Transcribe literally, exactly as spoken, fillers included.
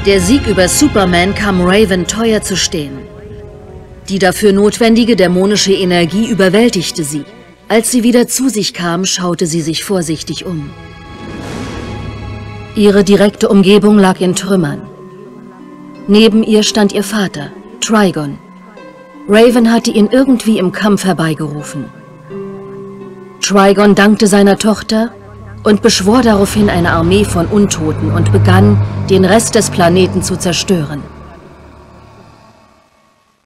Der Sieg über Superman kam Raven teuer zu stehen. Die dafür notwendige dämonische Energie überwältigte sie. Als sie wieder zu sich kam, schaute sie sich vorsichtig um. Ihre direkte Umgebung lag in Trümmern. Neben ihr stand ihr Vater, Trigon. Raven hatte ihn irgendwie im Kampf herbeigerufen. Trigon dankte seiner Tochter und beschwor daraufhin eine Armee von Untoten und begann, den Rest des Planeten zu zerstören.